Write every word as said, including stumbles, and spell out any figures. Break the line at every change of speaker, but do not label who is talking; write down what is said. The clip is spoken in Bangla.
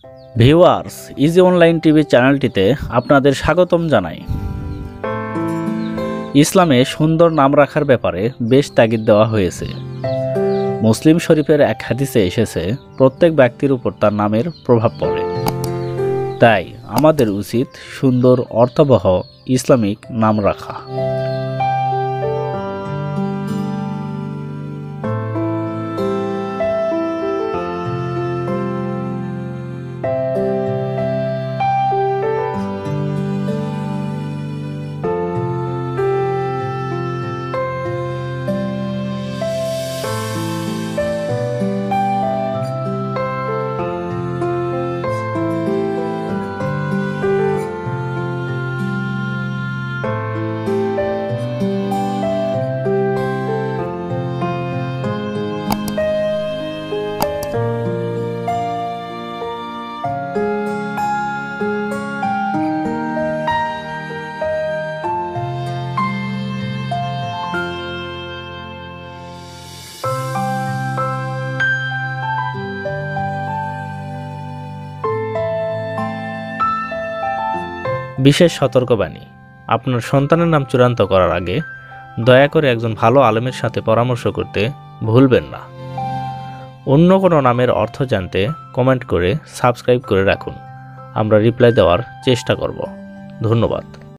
ভিউয়ার্স, ইজি অনলাইন টিভি চ্যানেলটিতে আপনাদের স্বাগতম জানাই। ইসলামে সুন্দর নাম রাখার ব্যাপারে বেশ তাগিদ দেওয়া হয়েছে। মুসলিম শরীফের এক হাদিসে এসেছে, প্রত্যেক ব্যক্তির উপর তার নামের প্রভাব পড়ে। তাই আমাদের উচিত সুন্দর অর্থবহ ইসলামিক নাম রাখা। বিশেষ সতর্কবাণী: আপনার সন্তানের নাম চূড়ান্ত করার আগে দয়া করে একজন ভালো আলেমের সাথে পরামর্শ করতে ভুলবেন না। অন্য কোনো নামের অর্থ জানতে কমেন্ট করে সাবস্ক্রাইব করে রাখুন, আমরা রিপ্লাই দেওয়ার চেষ্টা করব। ধন্যবাদ।